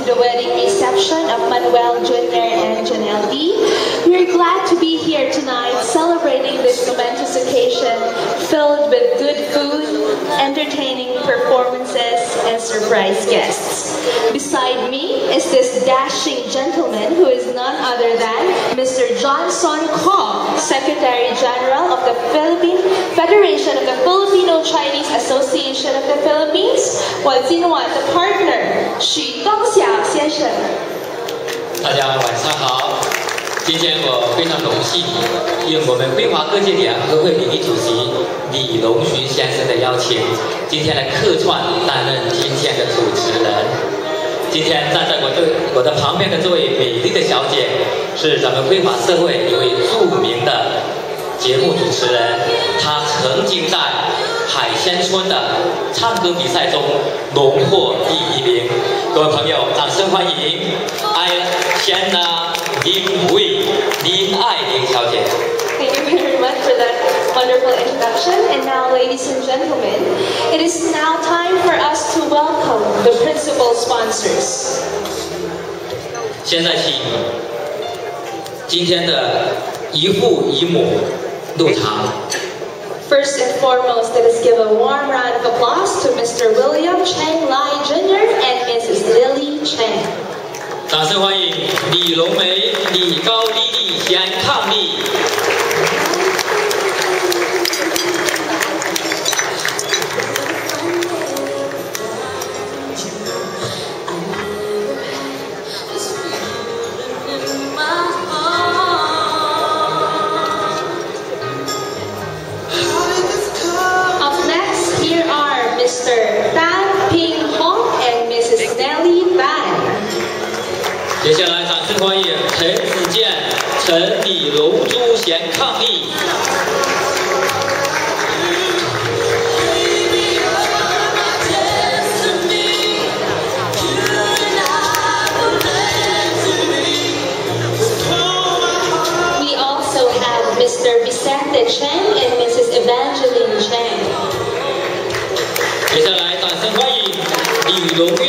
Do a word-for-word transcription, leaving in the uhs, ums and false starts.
the wedding reception of Manuel Junior and Janelle D. We are glad to be here tonight celebrating this momentous occasion filled with good food, entertaining performances, and surprise guests. Beside me is this dashing gentleman who is none other than Mister Johnson Kong, Secretary General of the Philippine Federation of the Filipino Chinese Association of the Philippines, 我今晚的 partner 许东晓先生。 大家晚上好，今天我非常荣幸，应我们辉华各界联合会名誉主席李龙群先生的邀请，今天来客串担任今天的主持人。今天站在我对我的旁边的这位美丽的小姐，是咱们辉华社会一位著名的节目主持人，她曾经在海鲜村的唱歌比赛中荣获第一名。各位朋友，掌声欢迎爱shanDA林慧林爱玲小姐。 Thank you very much for that wonderful introduction. And now, ladies and gentlemen, it is now time for us to welcome the principal sponsors. 现在请今天的姨父姨母入场。 First and foremost, let us give a warm round of applause to Mister William Chang Lai Junior and Missus Lily Chang. 掌声欢迎李龙梅、李高丽丽贤伉俪。接下来，掌声欢迎陈子健、陈李龙珠贤伉俪。 We also have Mister Vicente Chang and Missus Evangeline Chang. 接下来，掌声欢迎李荣玉